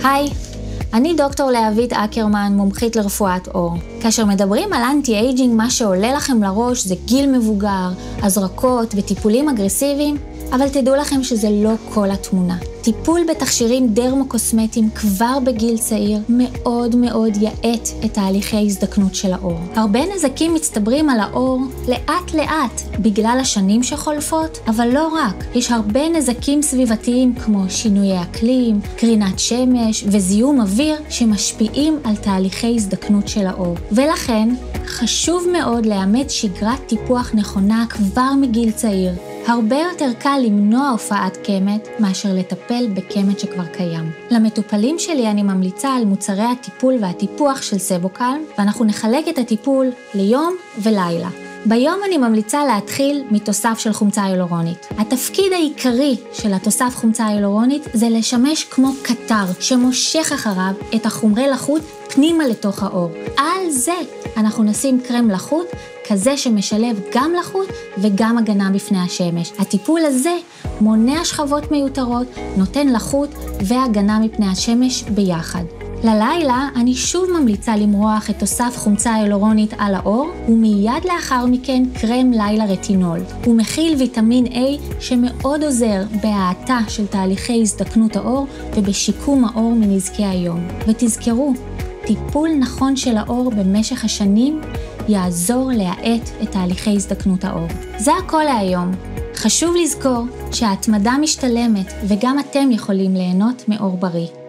היי, אני דוקטור להבית אקרמן, מומחית לרפואת עור. כאשר מדברים על אנטי-אייג'ינג, מה שעולה לכם לראש זה גיל מבוגר, הזרקות וטיפולים אגרסיביים, אבל תדעו לכם שזה לא כל התמונה. טיפול בתכשירים דרמוקוסמטיים כבר בגיל צעיר מאוד מאוד יעט את תהליכי ההזדקנות של העור. הרבה נזקים מצטברים על העור לאט לאט בגלל השנים שחולפות, אבל לא רק. יש הרבה נזקים סביבתיים כמו שינויי אקלים, קרינת שמש וזיהום אוויר שמשפיעים על תהליכי הזדקנות של העור. ולכן חשוב מאוד לאמץ שגרת טיפוח נכונה כבר מגיל צעיר. הרבה יותר קל למנוע הופעת קמת מאשר לטפל בקמת שכבר קיים. למטופלים שלי אני ממליצה על מוצרי הטיפול והטיפוח של סבוקלם, ואנחנו נחלק את הטיפול ליום ולילה. ביום אני ממליצה להתחיל מתוסף של חומצה היאלורונית. התפקיד העיקרי של התוסף חומצה היאלורונית זה לשמש כמו קטר שמושך אחריו את החומרי לחות פנימה לתוך העור. על זה אנחנו נשים קרם לחות כזה שמשלב גם לחות וגם הגנה בפני השמש. הטיפול הזה מונע שכבות מיותרות, נותן לחות והגנה מפני השמש ביחד. ללילה אני שוב ממליצה למרוח את תוסף חומצה היאלורונית על העור, ומיד לאחר מכן קרם לילה רטינול. הוא מכיל ויטמין A שמאוד עוזר בהאטה של תהליכי הזדקנות העור ובשיקום העור מנזקי היום. ותזכרו, טיפול נכון של העור במשך השנים יעזור להאט את תהליכי הזדקנות העור. זה הכל להיום. חשוב לזכור שההתמדה משתלמת וגם אתם יכולים ליהנות מעור בריא.